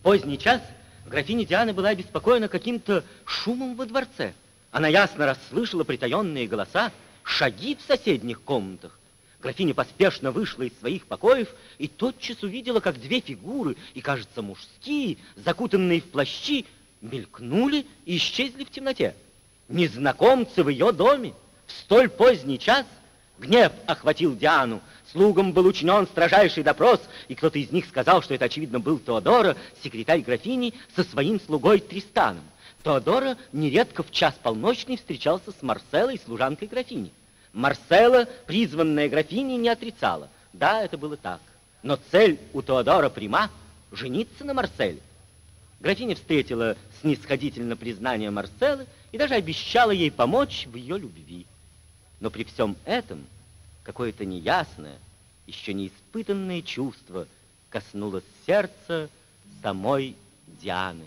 поздний час графиня Диана была обеспокоена каким-то шумом во дворце. Она ясно расслышала притаенные голоса, шаги в соседних комнатах. Графиня поспешно вышла из своих покоев и тотчас увидела, как две фигуры, и, кажется, мужские, закутанные в плащи, мелькнули и исчезли в темноте. Незнакомцы в ее доме в столь поздний час. Гнев охватил Диану. Слугам был учинен строжайший допрос, и кто-то из них сказал, что это, очевидно, был Теодора, секретарь графини, со своим слугой Тристаном. Теодора нередко в час полночный встречался с Марселлой, служанкой графини. Марселла, призванная графиней, не отрицала. Да, это было так. Но цель у Теодора пряма — жениться на Марселле. Графиня встретила снисходительно признание Марселлы и даже обещала ей помочь в ее любви. Но при всем этом какое-то неясное, еще не испытанное чувство коснулось сердца самой Дианы.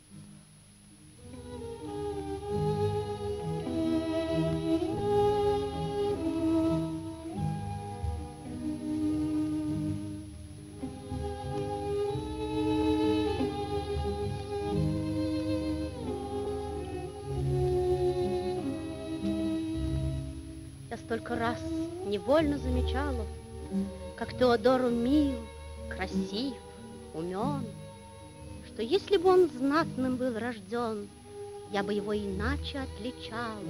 Столько раз невольно замечала, как Теодор мил, красив, умен, что если бы он знатным был рожден, я бы его иначе отличала.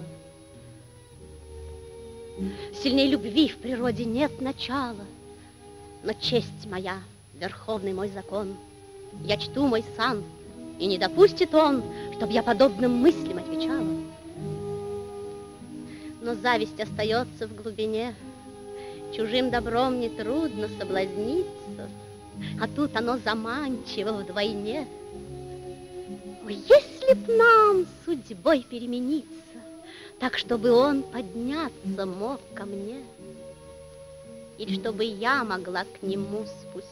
Сильней любви в природе нет начала, но честь моя, верховный мой закон, я чту мой сан, и не допустит он, чтоб я подобным мыслям отвечала. Но зависть остается в глубине, чужим добром нетрудно соблазниться, а тут оно заманчиво вдвойне. Ой, если б нам судьбой перемениться, так, чтобы он подняться мог ко мне, или чтобы я могла к нему спуститься.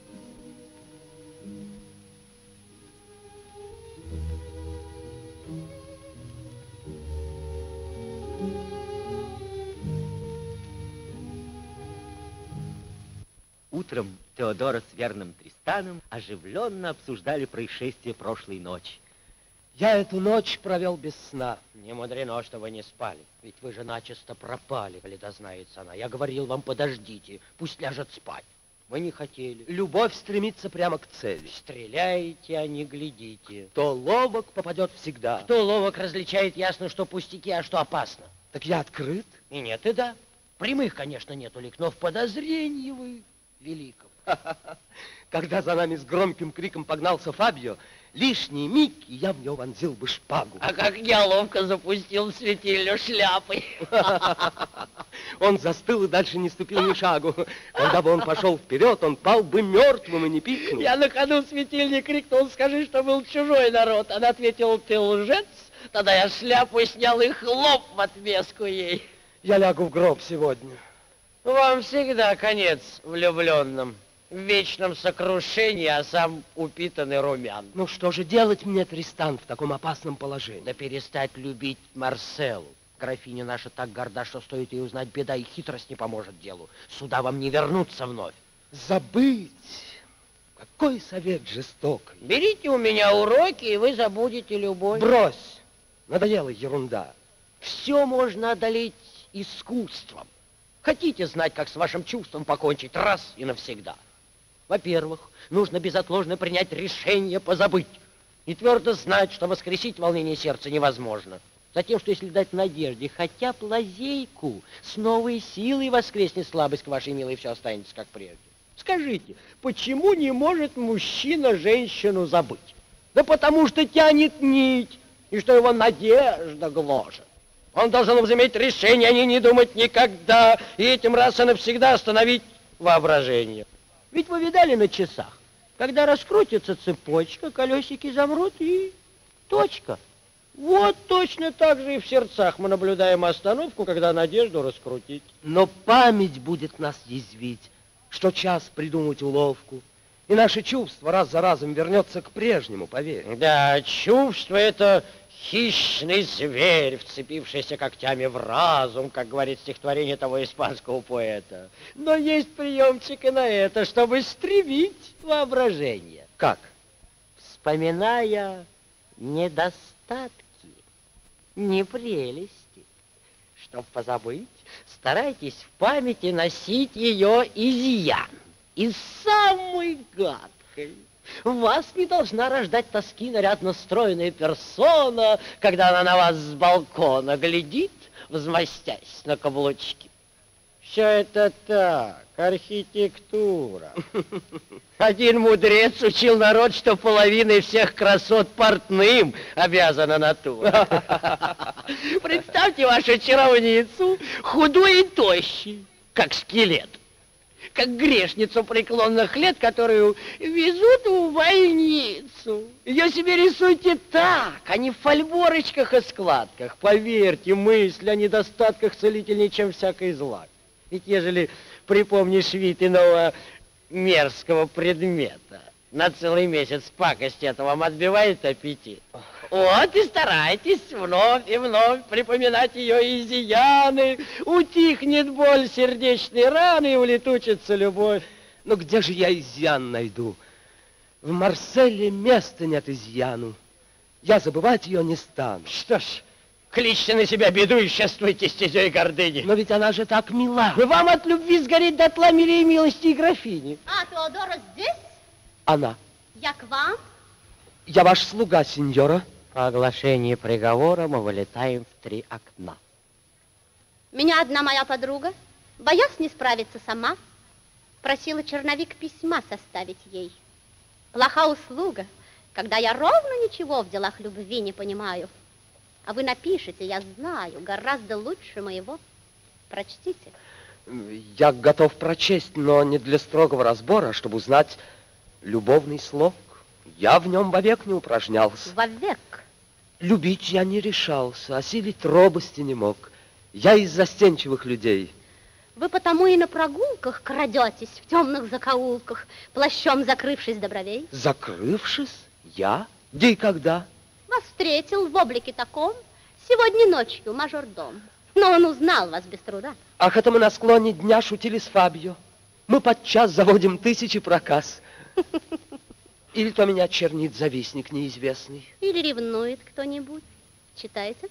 Утром Теодора с верным Тристаном оживленно обсуждали происшествие прошлой ночи. Я эту ночь провел без сна. Не мудрено, что вы не спали. Ведь вы же начисто пропали, коли дознается она. Я говорил вам, подождите, пусть ляжет спать. Вы не хотели. Любовь стремится прямо к цели. Стреляйте, а не глядите. Кто ловок, попадет всегда. Кто ловок, различает ясно, что пустяки, а что опасно. Так я открыт? И нет, и да. Прямых, конечно, нет улик, но в подозрении вы великом. Когда за нами с громким криком погнался Фабио, лишний миг, и я в него вонзил бы шпагу. А как я ловко запустил в светильню шляпой. Он застыл и дальше не ступил ни шагу. Когда бы он пошел вперед, он пал бы мертвым и не пикнул. Я на ходу в светильне крикнул: скажи, что был чужой народ. Она ответила: ты лжец. Тогда я шляпу снял и хлоп в отместку ей. Я лягу в гроб сегодня. Вам всегда конец влюбленным. В вечном сокрушении, а сам упитанный румян. Ну что же делать мне, Тристан, в таком опасном положении? Да перестать любить Марселлу. Графиня наша так горда, что стоит ей узнать, беда и хитрость не поможет делу. Сюда вам не вернуться вновь. Забыть? Какой совет жестокий. Берите у меня уроки, и вы забудете любовь. Брось, надоела ерунда. Все можно одолеть искусством. Хотите знать, как с вашим чувством покончить раз и навсегда? Во-первых, нужно безотложно принять решение позабыть и твердо знать, что воскресить волнение сердца невозможно. Затем, что если дать надежде хотя бы лазейку, с новой силой воскреснет слабость к вашей милой, и все останется как прежде. Скажите, почему не может мужчина женщину забыть? Да потому что тянет нить, и что его надежда гложет. Он должен возыметь решение, а не думать никогда, и этим раз и навсегда остановить воображение. Ведь вы видали на часах, когда раскрутится цепочка, колесики замрут и точка. Вот точно так же и в сердцах мы наблюдаем остановку, когда надежду раскрутить. Но память будет нас язвить, что час придумать уловку, и наше чувство раз за разом вернется к прежнему, поверь. Да, чувство — это хищный зверь, вцепившийся когтями в разум, как говорит стихотворение того испанского поэта. Но есть приемчик и на это, чтобы стремить воображение. Как? вспоминая недостатки, непрелести. Чтоб позабыть, старайтесь в памяти носить ее изъян. И самый гадкий. Вас не должна рождать тоски нарядно стройная персона, когда она на вас с балкона глядит, взмастясь на каблучки. Все это так, архитектура. Один мудрец учил народ, что половиной всех красот портным обязана натура. Представьте вашу чаровницу, худой и тощий, как скелет. Как грешницу преклонных лет, которую везут в больницу. Ее себе рисуйте так, а не в фольборочках и складках. Поверьте, мысль о недостатках целительнее, чем всякий злак. Ведь ежели припомнишь вид иного мерзкого предмета, на целый месяц пакость этого вам отбивает аппетит. Вот и старайтесь вновь и вновь припоминать ее изъяны. Утихнет боль сердечной раны и улетучится любовь. Но где же я изъян найду? В Марселе места нет изъяну. Я забывать ее не стану. Что ж, кличьте на себя беду и шествуйте стезей гордыни. Но ведь она же так мила. Вам от любви сгореть дотла милее милости и графини. А, Теодора здесь? Она. Я к вам? Я ваш слуга, сеньора. По оглашении приговора мы вылетаем в 3 окна. Меня одна моя подруга, боясь не справиться сама, просила черновик письма составить ей. Плоха услуга, когда я ровно ничего в делах любви не понимаю. А вы напишите, я знаю, гораздо лучше моего. Прочтите. Я готов прочесть, но не для строгого разбора, а чтобы узнать любовный слог. Я в нем вовек не упражнялся. Вовек. Любить я не решался, осилить робости не мог. Я из застенчивых людей. Вы потому и на прогулках крадетесь в темных закоулках, плащом закрывшись до бровей. Закрывшись? Я? Где и когда? Вас встретил в облике таком сегодня ночью мажордом. Но он узнал вас без труда. Ах, это мы на склоне дня шутили с Фабио. Мы подчас заводим 1000 проказ. Или то меня чернит завистник неизвестный. Или ревнует кто-нибудь. Читаете?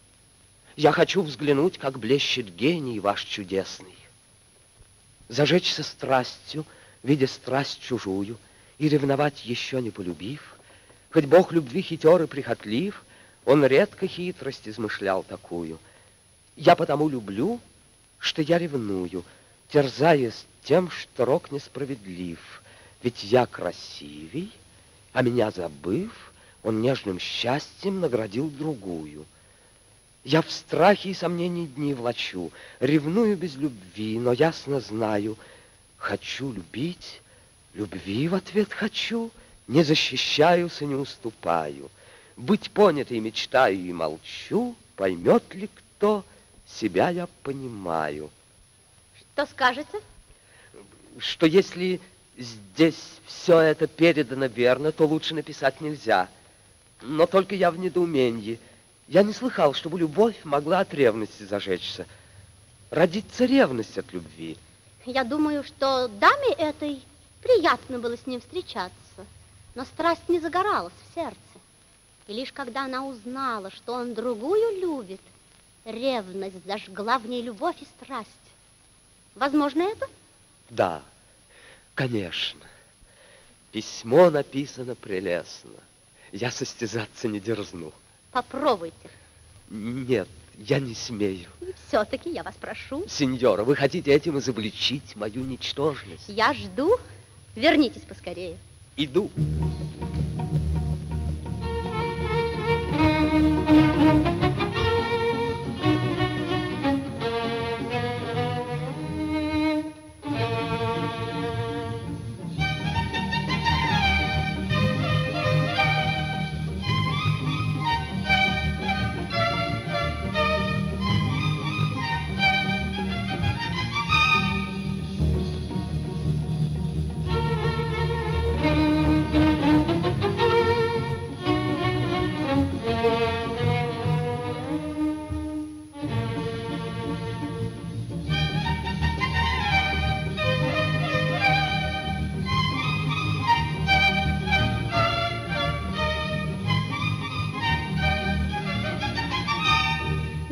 Я хочу взглянуть, как блещет гений ваш чудесный. Зажечься страстью, видя страсть чужую, и ревновать еще не полюбив. Хоть бог любви хитер и прихотлив, он редко хитрость измышлял такую. Я потому люблю, что я ревную, терзаясь тем, что рок несправедлив. Ведь я красивей, а меня забыв, он нежным счастьем наградил другую. Я в страхе и сомнении дни влачу, ревную без любви, но ясно знаю, хочу любить, любви в ответ хочу, не защищаюсь и не уступаю. Быть понятой мечтаю и молчу, поймет ли кто, себя я понимаю. Что скажете? Что если здесь все это передано верно, то лучше написать нельзя. Но только я в недоумении. Я не слыхал, чтобы любовь могла от ревности зажечься. Родится ревность от любви. Я думаю, что даме этой приятно было с ним встречаться, но страсть не загоралась в сердце. И лишь когда она узнала, что он другую любит, ревность зажгла в ней любовь и страсть. Возможно это? Да, конечно. Письмо написано прелестно. Я состязаться не дерзну. Попробуйте. Нет, я не смею. Все-таки я вас прошу. Сеньора, вы хотите этим изобличить мою ничтожность? Я жду. Вернитесь поскорее. Иду.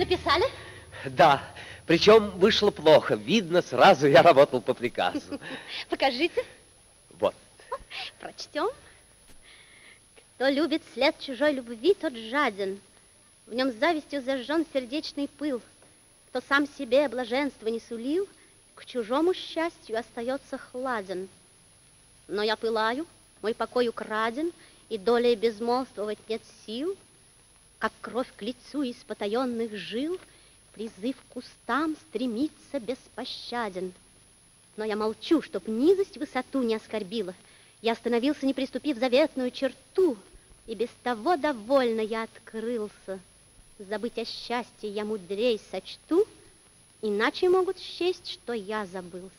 написали? Да, причем вышло плохо. Видно, сразу я работал по приказу. Покажите. Вот. Прочтем. Кто любит след чужой любви, тот жаден. В нем завистью зажжен сердечный пыл. Кто сам себе блаженства не сулил, к чужому счастью остается хладен. Но я пылаю, мой покой украден, и долей безмолвствовать нет сил. Как кровь к лицу из потаенных жил, призыв к устам стремится беспощаден. Но я молчу, чтоб низость высоту не оскорбила. Я остановился, не приступив заветную черту, и без того довольно я открылся. Забыть о счастье я мудрей сочту, иначе могут счесть, что я забылся.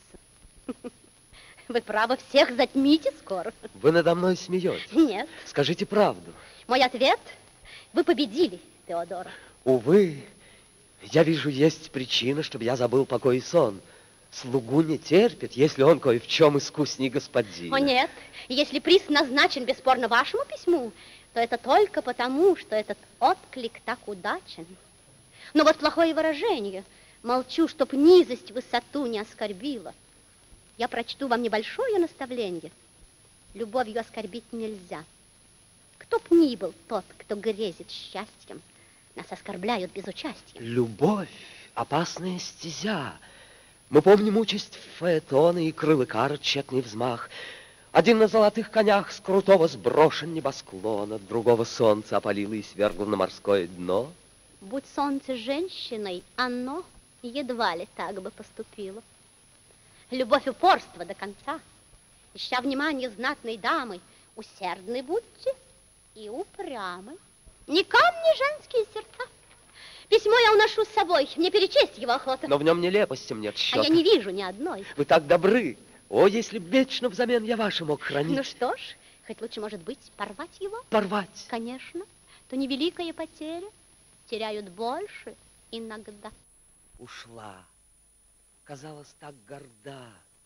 Вы, право, всех затмите скоро. Вы надо мной смеетесь? Нет. Скажите правду. Мой ответ — вы победили, Теодора. Увы, я вижу, есть причина, чтобы я забыл покой и сон. Слугу не терпит, если он кое в чем искусней господина. О, нет. Если приз назначен бесспорно вашему письму, то это только потому, что этот отклик так удачен. Но вот плохое выражение. Молчу, чтоб низость высоту не оскорбила. Я прочту вам небольшое наставление. Любовью оскорбить нельзя. Кто б ни был тот, кто грезит счастьем, нас оскорбляют без участия. Любовь — опасная стезя. Мы помним участь фаэтона и крылы кара тщетный взмах. Один на золотых конях с крутого сброшен небосклона, другого солнце опалило и свергло на морское дно. Будь солнце женщиной, оно едва ли так бы поступило. Любовь упорства до конца. Ища внимание знатной дамы, усердны будьте и упрямы. Не камни женские сердца. Письмо я уношу с собой, мне перечесть его охота. Но в нем нелепостям нет счета. А я не вижу ни одной. Вы так добры. О, если б вечно взамен я ваши мог хранить. Ну что ж, хоть лучше, может быть, порвать его? Порвать? Конечно. То невеликая потеря. Теряют больше иногда. Ушла. Казалось, так горда.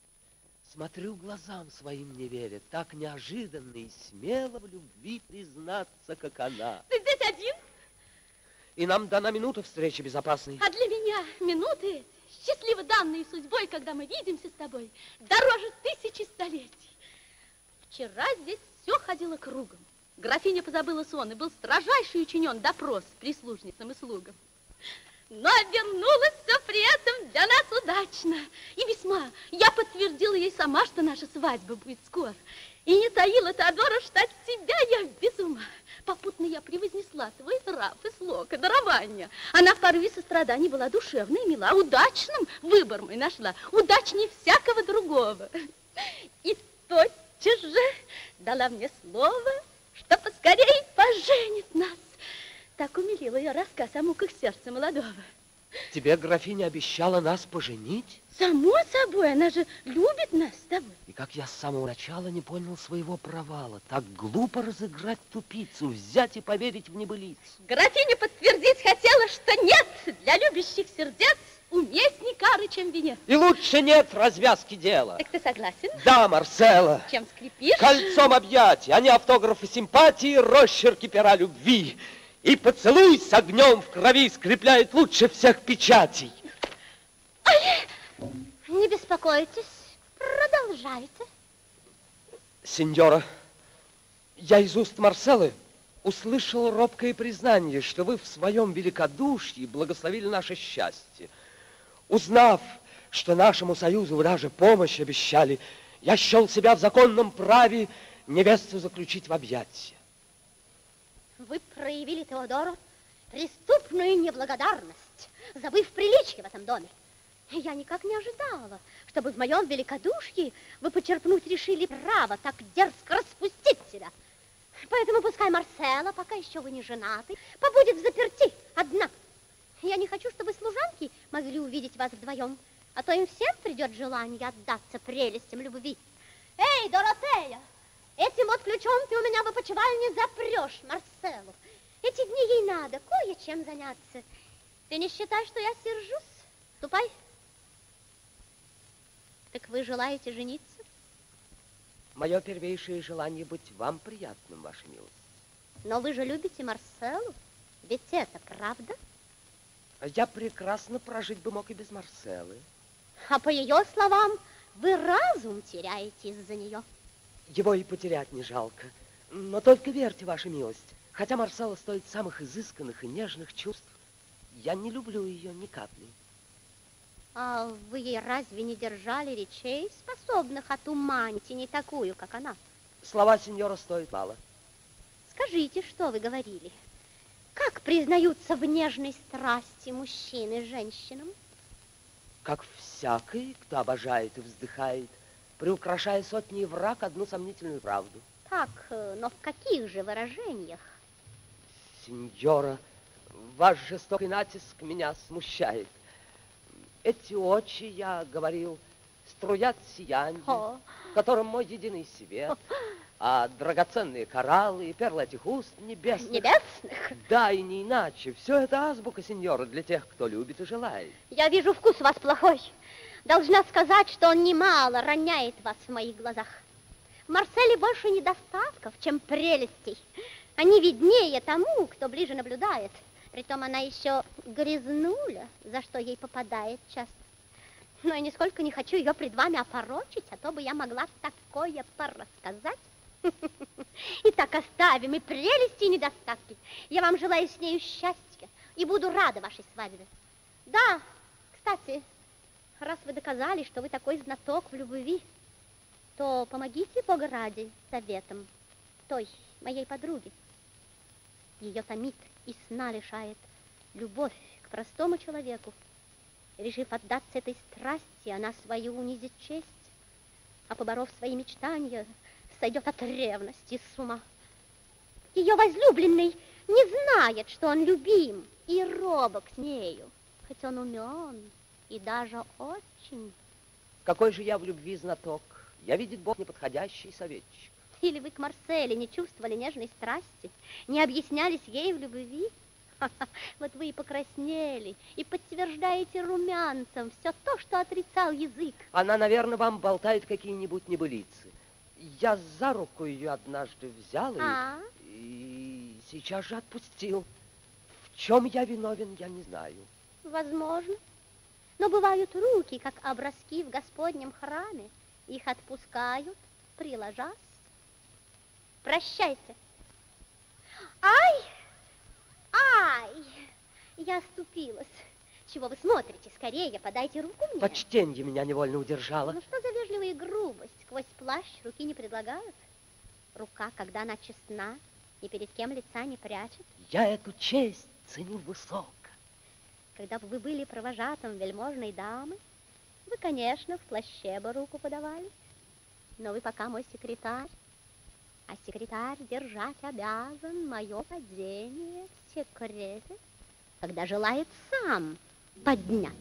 Смотрю глазам своим не веря, так неожиданно и смело в любви признаться, как она. Ты здесь один? И нам дана минута встречи безопасной. А для меня минуты, счастливо данные судьбой, когда мы видимся с тобой, дороже 1000 столетий. Вчера здесь все ходило кругом. Графиня позабыла сон, и был строжайший учинен допрос прислужницам и слугам. Но обернулось все при этом для нас удачно. И весьма. Я подтвердила ей сама, что наша свадьба будет скоро. И не таила Теодора, что от тебя я без ума. Попутно я превознесла твой нрав и слог, и дарование. Она в порыве сострадания была душевной и мила. Удачным выбор мой нашла. Удачнее всякого другого. И тотчас же дала мне слово, что поскорей поженит нас. Так умилила я рассказ о муках сердца молодого. Тебе графиня обещала нас поженить? Само собой, она же любит нас с тобой. И как я с самого начала не понял своего провала. Так глупо разыграть тупицу, взять и поверить в небылицу. Графиня подтвердить хотела, что нет для любящих сердец уместней кары, чем венец. И лучше нет развязки дела. Так ты согласен? Да, Марселла. Чем скрепишь? Кольцом объятий, а не автографы симпатии, росчерки пера любви. И поцелуй с огнем в крови скрепляет лучше всех печатей. Ой, не беспокойтесь, продолжайте. Сеньора, я из уст Марселлы услышал робкое признание, что вы в своем великодушии благословили наше счастье. Узнав, что нашему союзу вы даже помощь обещали, я счел себя в законном праве невесту заключить в объятия. Вы проявили Теодору преступную неблагодарность, забыв приличие в этом доме. Я никак не ожидала, чтобы в моем великодушии вы почерпнуть решили право так дерзко распустить себя. Поэтому пускай Марселла, пока еще вы не женаты, побудет взаперти одна. Я не хочу, чтобы служанки могли увидеть вас вдвоем, а то им всем придет желание отдаться прелестям любви. Эй, Доротея! Этим вот ключом ты у меня в опочивальне запрешь Марселлу. Эти дни ей надо кое-чем заняться. Ты не считай, что я сержусь? Ступай. Так вы желаете жениться? Мое первейшее желание быть вам приятным, ваша милость. Но вы же любите Марселлу? Ведь это правда? Я прекрасно прожить бы мог и без Марселы. А по ее словам, вы разум теряете из-за нее. Его и потерять не жалко. Но только верьте, ваша милость, хотя Марсела стоит самых изысканных и нежных чувств, я не люблю ее ни капли. А вы ей разве не держали речей, способных отуманить и не такую, как она? Слова сеньора стоят мало. Скажите, что вы говорили? Как признаются в нежной страсти мужчины женщинам? Как всякий, кто обожает и вздыхает, приукрашая сотни враг одну сомнительную правду. Так, но в каких же выражениях? Сеньора, ваш жестокий натиск меня смущает. Эти очи, я говорил, струят сияние, которым мой единый свет, а драгоценные кораллы и перлы этих уст небесных. Небесных? Да, и не иначе. Все это азбука, сеньора, для тех, кто любит и желает. Я вижу, вкус у вас плохой. Должна сказать, что он немало роняет вас в моих глазах. В Марселе больше недостатков, чем прелестей. Они виднее тому, кто ближе наблюдает. Притом она еще грязнуля, за что ей попадает часто. Но я нисколько не хочу ее пред вами опорочить, а то бы я могла такое порассказать. Итак, оставим и прелести, и недостатки. Я вам желаю с нею счастья и буду рада вашей свадьбе. Да, кстати, раз вы доказали, что вы такой знаток в любви, то помогите, Бога ради, советом той моей подруги. Ее томит и сна лишает любовь к простому человеку. Решив отдаться этой страсти, она свою унизит честь, а поборов свои мечтания, сойдет от ревности с ума. Ее возлюбленный не знает, что он любим и робок с нею, хоть он умен и даже очень. Какой же я в любви знаток? Я, видит Бог, неподходящий советчик. Или вы к Марселе не чувствовали нежной страсти, не объяснялись ей в любви? Вот вы и покраснели, и подтверждаете румянцем все то, что отрицал язык. Она, наверное, вам болтает какие-нибудь небылицы. Я за руку ее однажды взял и сейчас же отпустил. В чем я виновен, я не знаю. Возможно. Но бывают руки, как образки в Господнем храме. Их отпускают, приложась. Прощайте. Ай! Ай! Я оступилась. Чего вы смотрите? Скорее, подайте руку мне. Почтенье меня невольно удержало. Ну что за вежливая грубость? Сквозь плащ руки не предлагают? Рука, когда она честна, ни перед кем лица не прячет. Я эту честь ценю высоко. Когда бы вы были провожатым вельможной дамы, вы, конечно, в плаще бы руку подавали. Но вы пока мой секретарь, а секретарь держать обязан мое падение в секрете, когда желает сам подняться.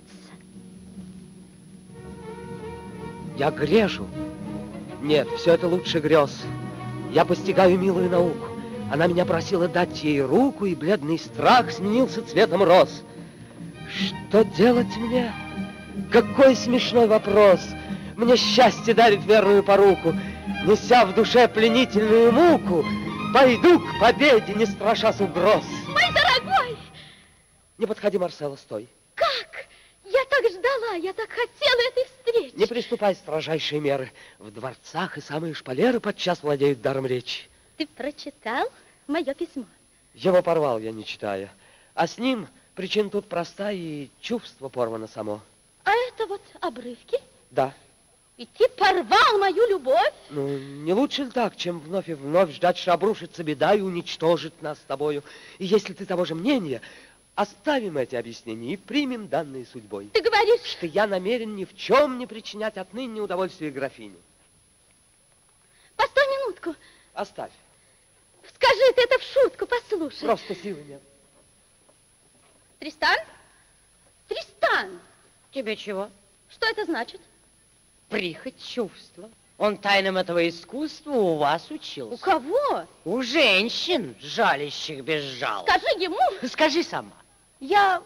Я грежу. Нет, все это лучше грез. Я постигаю милую науку. Она меня просила дать ей руку, и бледный страх сменился цветом роз. Что делать мне? Какой смешной вопрос! Мне счастье дарит верную поруку. Неся в душе пленительную муку, пойду к победе, не страшась угроз. Мой дорогой! Не подходи, Марселла, стой. Как? Я так ждала, я так хотела этой встречи. Не приступай строжайшие меры. В дворцах и самые шпалеры подчас владеют даром речи. Ты прочитал мое письмо? Его порвал я, не читая. А с ним причина тут проста, и чувство порвано само. А это вот обрывки? Да. И ты порвал мою любовь? Ну, не лучше ли так, чем вновь и вновь ждать, что обрушится беда и уничтожит нас с тобою? И если ты того же мнения, оставим эти объяснения и примем данные судьбой. Ты говоришь, что я намерен ни в чем не причинять отныне удовольствие графине. Постой минутку. Оставь. Скажи ты это в шутку, послушай. Просто силы нет. Тристан? Тристан! Тебе чего? Что это значит? Прихоть чувства. Он тайнам этого искусства у вас учился. У кого? У женщин, жалящих без жалоб. Скажи ему. Скажи сама. Я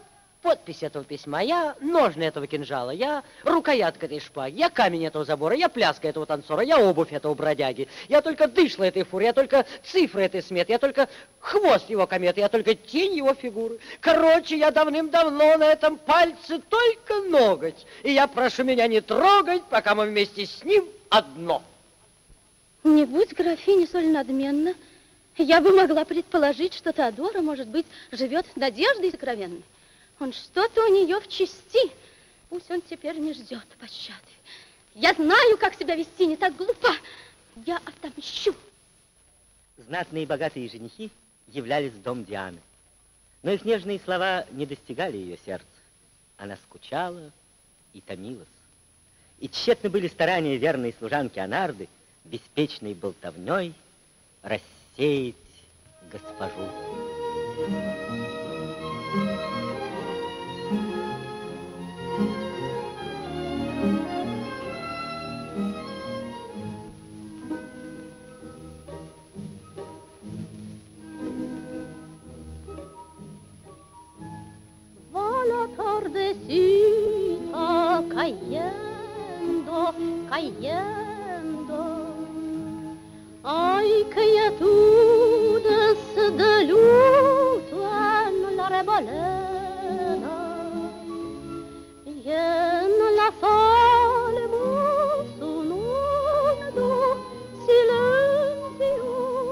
подпись этого письма, я ножны этого кинжала, я рукоятка этой шпаги, я камень этого забора, я пляска этого танцора, я обувь этого бродяги, я только дышло этой фуры, я только цифры этой сметы, я только хвост его кометы, я только тень его фигуры. Короче, я давным-давно на этом пальце только ноготь, и я прошу меня не трогать, пока мы вместе с ним одно. Не будь графиня столь надменна, я бы могла предположить, что Теодора, может быть, живет надеждой сокровенной. Он что-то у нее в чести. Пусть он теперь не ждет пощады. Я знаю, как себя вести, не так глупо. Я отомщу. Знатные и богатые женихи являлись в дом Дианы. Но их нежные слова не достигали ее сердца. Она скучала и томилась. И тщетны были старания верной служанки Анарды беспечной болтовней рассеять госпожу. Cayendo, ay, criaturas de luto en la reboleda, y en la soledad sonando silencio,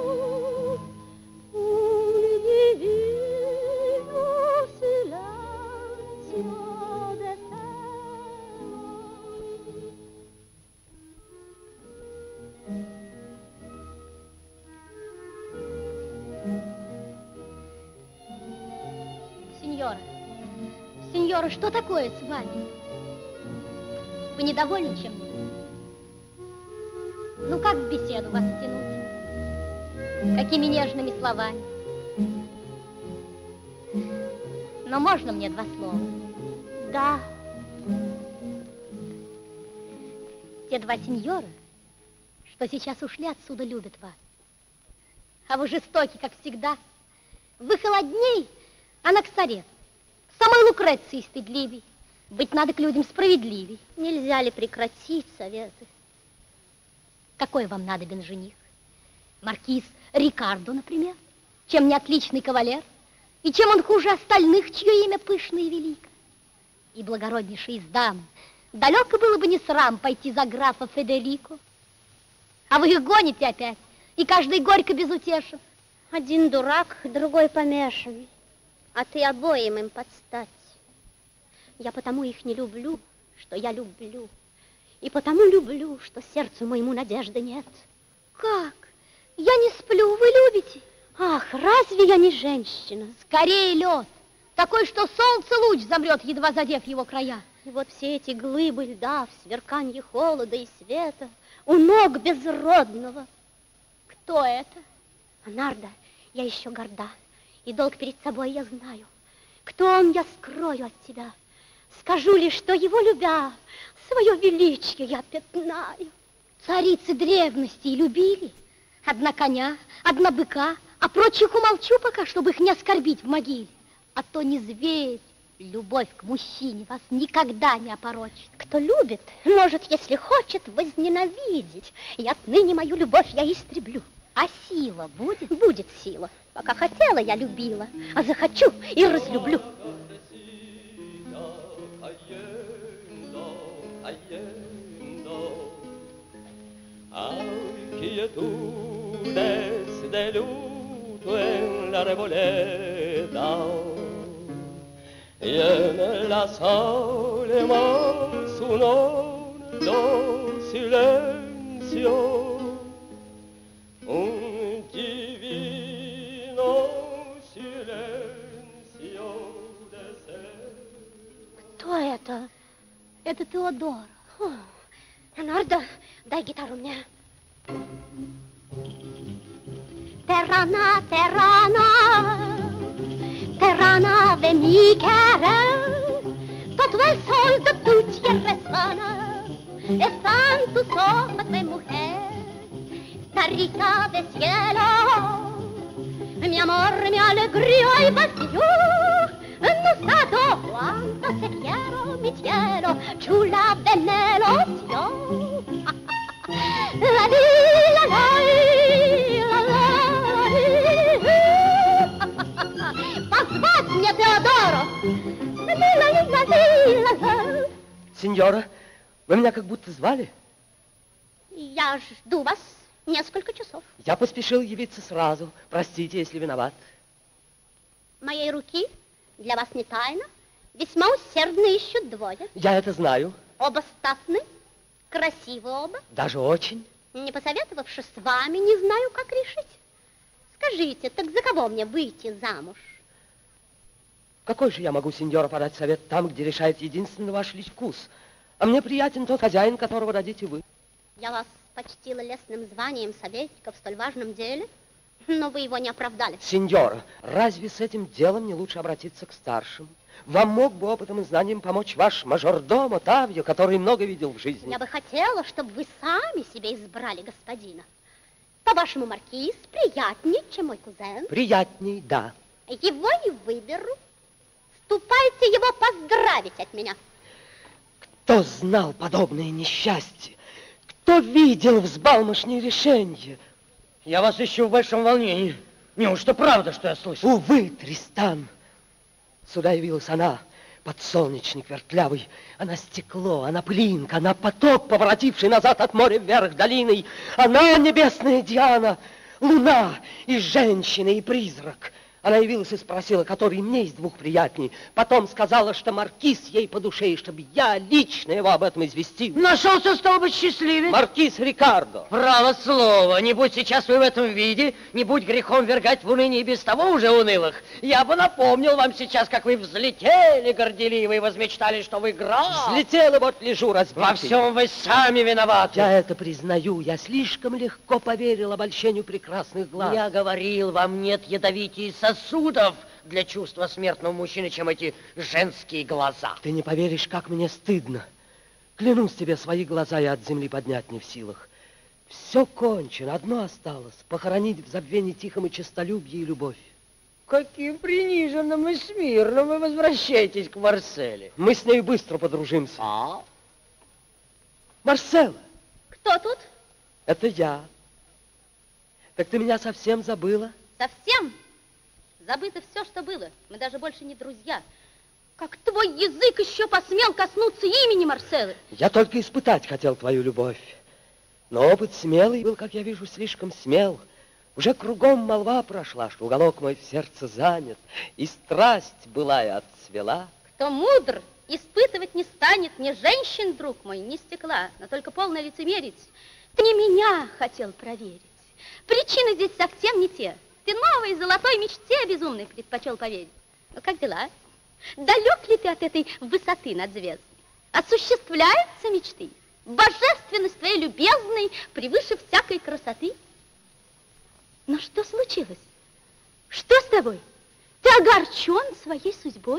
un divino silencio de Сеньора, что такое с вами? Вы недовольны чем-то? Ну, как в беседу вас втянуть? Какими нежными словами? Но можно мне 2 слова? Да. Те 2 сеньора, что сейчас ушли отсюда, любят вас. А вы жестоки, как всегда. Вы холодней, а Наксарет. Самой Лукреции стыдливей. Быть надо к людям справедливей. Нельзя ли прекратить советы? Какой вам надобен жених? Маркиз Рикардо, например? Чем не отличный кавалер? И чем он хуже остальных, чье имя пышно и велико? И благороднейший из дам. Далеко было бы не срам пойти за графа Федерико. А вы их гоните опять, и каждый горько безутешен. Один дурак, другой помешанный. А ты обоим им подстать. Я потому их не люблю, что я люблю. И потому люблю, что сердцу моему надежды нет. Как? Я не сплю, вы любите? Ах, разве я не женщина? Скорее лед. Такой, что солнце луч замрет, едва задев его края. И вот все эти глыбы льда в сверканье холода и света у ног безродного. Кто это? Анарда, я еще горда. И долг перед собой я знаю. Кто он, я скрою от тебя. Скажу лишь, что его любя, свое величие я пятнаю. Царицы древности любили. Одна коня, одна быка, а прочих умолчу пока, чтобы их не оскорбить в могиле. А то не зверь, любовь к мужчине вас никогда не опорочит. Кто любит, может, если хочет, возненавидеть. И отныне мою любовь я истреблю. А сила будет? Будет сила. Пока хотела, я любила, а захочу и разлюблю. De luto en la reboleda y en la soledad sonando silencio un divino silencio de ser. Кто это? Это Теодор. Леонардо, дай гитару мне. Terrana, terrana, terrana de mi querer, todo el sol de tu tierra sana, están tus ojos de mujer, carita de cielo, mi amor, mi alegría y vacío, no passato quanto se quiero, mi quiero, chula benello, la di la la la la позвать мне Теодору. Сеньора, вы меня как будто звали? Я жду вас несколько часов. Я поспешил явиться сразу. Простите, если виноват. Моей руки для вас не тайна. Весьма усердно ищут двое. Я это знаю. Оба статны, красивы оба. Даже очень. Не посоветовавшись с вами, не знаю, как решить. Скажите, так за кого мне выйти замуж? Какой же я могу, сеньора, подать совет там, где решает единственно ваш личный вкус? А мне приятен тот хозяин, которого дадите вы. Я вас почтила лестным званием советника в столь важном деле, но вы его не оправдали. Сеньора, разве с этим делом не лучше обратиться к старшим? Вам мог бы опытом и знанием помочь ваш мажордом Отавио, который много видел в жизни. Я бы хотела, чтобы вы сами себе избрали господина. По-вашему, маркиз приятнее, чем мой кузен? Приятней, да. Его и выберу. Ступайте его поздравить от меня. Кто знал подобное несчастье? Кто видел взбалмошные решения? Я вас ищу в большом волнении. Неужто правда, что я слышу? Увы, Тристан. Сюда явилась она, подсолнечник вертлявый. Она стекло, она пылинка, она поток, поворотивший назад от моря вверх долиной. Она небесная Диана, луна и женщина, и призрак. Она явилась и спросила, который мне из двух приятней. Потом сказала, что маркиз ей по душе, и чтобы я лично его об этом известил. Нашелся, стал быть, счастливец. Маркиз Рикардо. Право слово, не будь сейчас вы в этом виде, не будь грехом вергать в уныние без того уже унылых. Я бы напомнил вам сейчас, как вы взлетели горделивы и возмечтали, что вы граф. Взлетел, и вот лежу разбитый. Во всем вы сами виноваты. Я это признаю. Я слишком легко поверил обольщению прекрасных глаз. Я говорил вам, нет ядовитей сосудов для чувства смертного мужчины, чем эти женские глаза. Ты не поверишь, как мне стыдно. Клянусь тебе, свои глаза я от земли поднять не в силах. Все кончено, одно осталось. Похоронить в забвении тихом и честолюбие и любовь. Каким приниженным и смирным вы возвращаетесь к Марселе. Мы с ней быстро подружимся. А? Марсела, Кто тут? это я. Так ты меня совсем забыла? Совсем? Забыто все, что было. Мы даже больше не друзья. Как твой язык еще посмел коснуться имени Марселы? Я только испытать хотел твою любовь. Но опыт смелый был, как я вижу, слишком смел. Уже кругом молва прошла, что уголок мой в сердце занят, и страсть былая отцвела. Кто мудр, испытывать не станет ни женщин, друг мой, ни стекла, но только полное лицемерить. Ты не меня хотел проверить. Причины здесь совсем не те. Ты новой золотой мечте безумной предпочел поверить. Ну, как дела? Далек ли ты от этой высоты над звездой? Осуществляются мечты? Божественность твоей любезной превыше всякой красоты? Но что случилось? Что с тобой? Ты огорчен своей судьбой?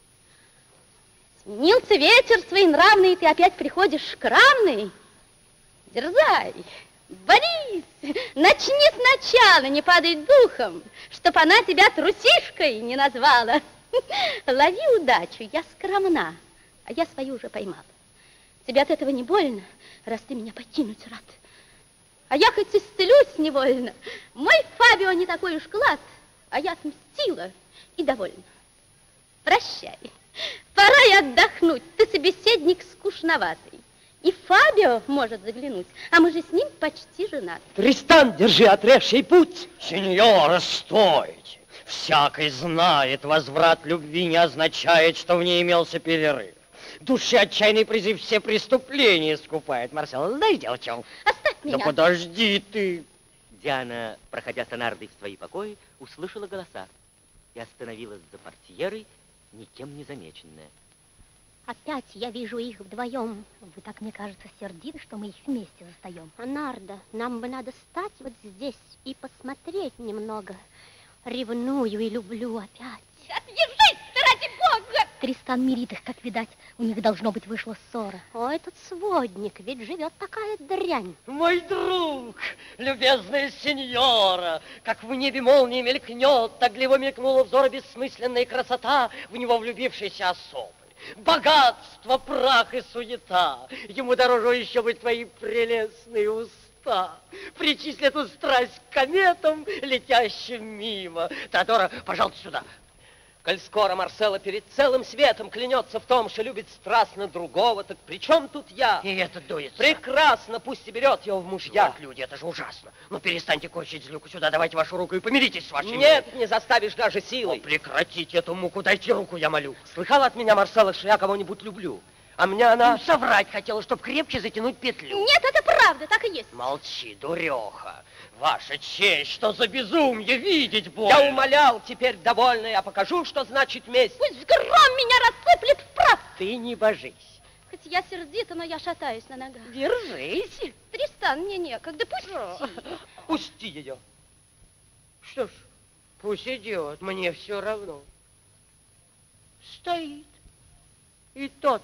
Сменился ветер своенравный, и ты опять приходишь к равной? Дерзай! Борис, начни сначала, не падай духом, чтоб она тебя трусишкой не назвала. Лови удачу, я скромна, а я свою уже поймала. Тебе от этого не больно, раз ты меня покинуть рад. А я хоть исцелюсь невольно, мой Фабио не такой уж клад, а я отмстила и довольна. Прощай, пора и отдохнуть, ты собеседник скучноватый. И Фабио может заглянуть, а мы же с ним почти женаты. Тристан, держи, отрежь ей путь. Сеньора, стойте. Всякий знает, возврат любви не означает, что в ней имелся перерыв. Душе отчаянный призыв все преступления искупает. Марсел, знаешь, дело в чем? Оставь меня. Да подожди ты. Диана, проходя с Анардой в свои покои, услышала голоса и остановилась за портьерой, никем не замеченная. Опять я вижу их вдвоем. Вы так, мне кажется, сердиты, что мы их вместе застаем. Анарда, нам бы надо стать вот здесь и посмотреть немного. Ревную и люблю опять. Отъезжай, ради бога! Тристан мирит их, как видать. У них, должно быть, вышла ссора. О, этот сводник, ведь живет такая дрянь. Мой друг, любезная сеньора, как в небе молнии мелькнет, так лево мелькнула взора бессмысленная красота в него влюбившейся особы. Богатство, прах и суета, ему дороже еще быть твои прелестные уста. Причисли эту страсть к кометам, летящим мимо. Теодора, пожалуйста, сюда. Коль скоро Марселла перед целым светом клянется в том, что любит страстно другого, так при чем тут я? И это дуется. Прекрасно, пусть и берет его в мужья. Нет, люди, это же ужасно. Ну, перестаньте кончить злюку сюда, давайте вашу руку и помиритесь с вашей Нет, милой. не заставишь даже силой. О, прекратите эту муку, дайте руку, я молю. Слыхала от меня, Марселла, что я кого-нибудь люблю? А мне она... Ну, соврать хотела, чтобы крепче затянуть петлю. Нет, это правда, так и есть. Молчи, дуреха. Ваша честь, что за безумие, видеть больно. Я умолял, теперь довольна, я покажу, что значит месть. Пусть гром меня рассыплет в прах. Ты не божись. Хоть я сердита, но я шатаюсь на ногах. Держись. Тристан, мне некогда, пусти. Пусти ее. Что ж, пусть идет, мне все равно. Стоит. И тот.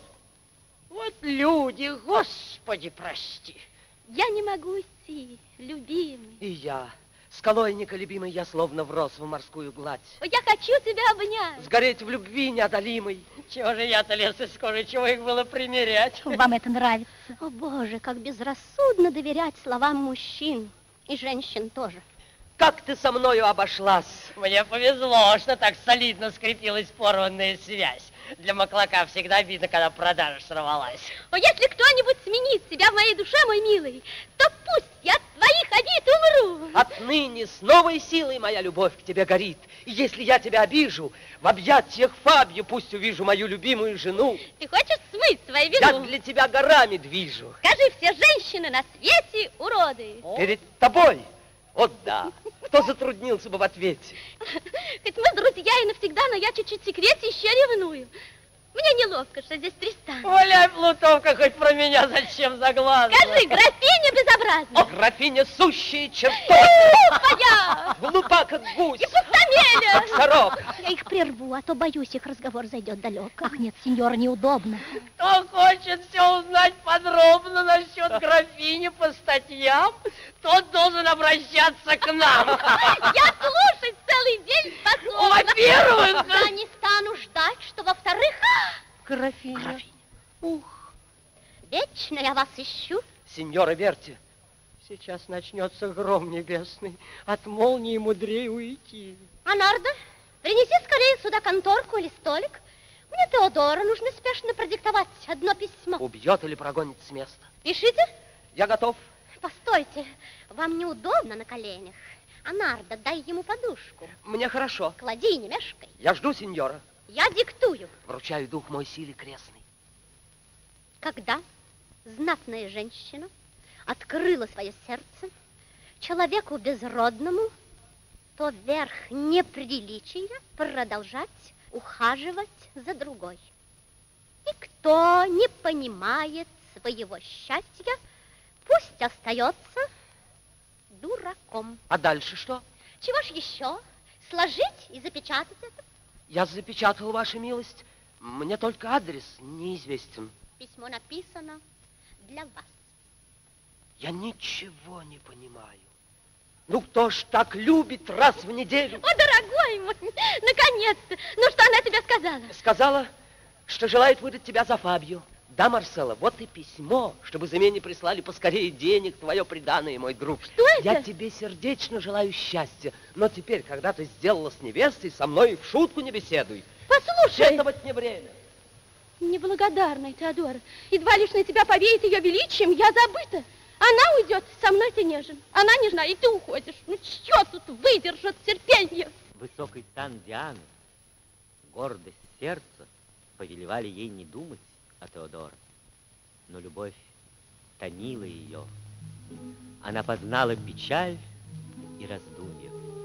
Вот люди, Господи, прости. Я не могу идти, любимый. И я. Скалой неколебимой я словно врос в морскую гладь. О, я хочу тебя обнять. Сгореть в любви неодолимой. Чего же я-то лез из кожи, чего их было примерять? Вам это нравится? О, Боже, как безрассудно доверять словам мужчин. И женщин тоже. Как ты со мною обошлась? Мне повезло, что так солидно скрепилась порванная связь. Для маклака всегда обидно, когда продажа сорвалась. О, если кто-нибудь сменит себя в моей душе, мой милый, то пусть я от твоих обид умру. Отныне с новой силой моя любовь к тебе горит. И если я тебя обижу, в объятиях Фабью пусть увижу мою любимую жену. Ты хочешь смыть свою Я вину? для тебя горами движу. Скажи, все женщины на свете уроды. Перед тобой. Вот да. Кто затруднился бы в ответе? Хоть мы друзья и навсегда, но я чуть-чуть в секрете еще ревную. Мне неловко, что здесь Тристан. Валяй, Плутовка, хоть про меня зачем заглазывать? Скажи, графиня безобразная. О, графиня сущая чертовка. Глупая! Глупа, как гусь. И пустомеля! Как сорока. Я их прерву, а то, боюсь, их разговор зайдет далеко. Ах, нет, сеньор, неудобно. Кто хочет все узнать подробно насчет графини по статьям, тот должен обращаться к нам. Я слушать целый день способна. Во-первых, Я не стану ждать, что во-вторых... графиня. Ух, вечно я вас ищу. Сеньора Верти, Сейчас начнется гром небесный. От молнии мудрее уйти. Анарда, принеси скорее сюда конторку или столик. Мне Теодора нужно спешно продиктовать одно письмо. убьет или прогонит с места. Пишите. Я готов. Постойте, вам неудобно на коленях. Анарда, дай ему подушку. Мне хорошо. Клади, не мешкай. Я жду, сеньора. Я диктую. Вручаю дух мой силе крестной. Когда знатная женщина открыла свое сердце человеку безродному, то верх неприличия продолжать ухаживать за другой. И кто не понимает своего счастья, пусть остается дураком. А дальше что? Чего ж еще? Сложить и запечатать это? Я запечатал, ваша милость. Мне только адрес неизвестен. Письмо написано для вас. Я ничего не понимаю. Ну, кто ж так любит раз в неделю? О, дорогой мой, наконец-то! Ну, что она тебе сказала? Сказала, что желает выдать тебя за Фабью. Да, Марселла, вот и письмо, чтобы замене прислали поскорее денег, твое приданое, мой друг. Что это? Я тебе сердечно желаю счастья, но теперь, когда ты сделала с невестой, со мной и в шутку не беседуй. Послушай, Сетовать не время. неблагодарная Теодора, едва лишь на тебя повеет ее величием, я забыта. Она уйдет, со мной ты нежен. Она нежна, и ты уходишь. Ну, что тут выдержит терпенье? Высокий стан Дианы, гордость сердца повелевали ей не думать о Теодоре. Но любовь томила ее. Она познала печаль и раздумье.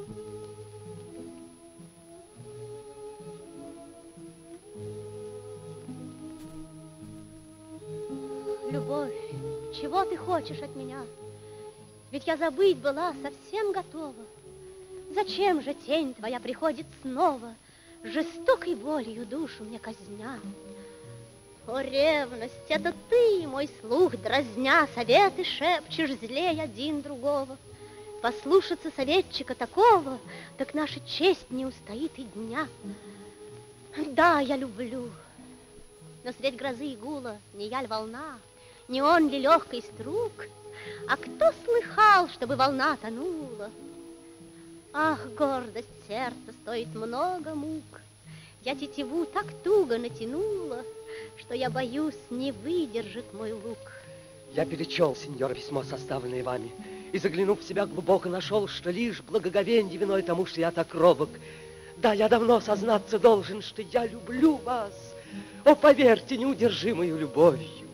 Любовь, чего ты хочешь от меня? Ведь я забыть была совсем готова. Зачем же тень твоя приходит снова, жестокой болью душу мне казня. О, ревность, это ты, мой слух дразня, советы шепчешь злей один другого. Послушаться советчика такого, так наша честь не устоит и дня. Да, я люблю, но средь грозы и гула не я ль волна, не он ли легкий струк? А кто слыхал, чтобы волна тонула? Ах, гордость сердца стоит много мук. Я тетиву так туго натянула, что я боюсь, не выдержит мой лук. Я перечел, сеньор, письмо, составленное вами, и, заглянув в себя глубоко, нашел, что лишь благоговенье виной тому, что я так робок. Да, я давно сознаться должен, что я люблю вас. О, поверьте, неудержимою любовью.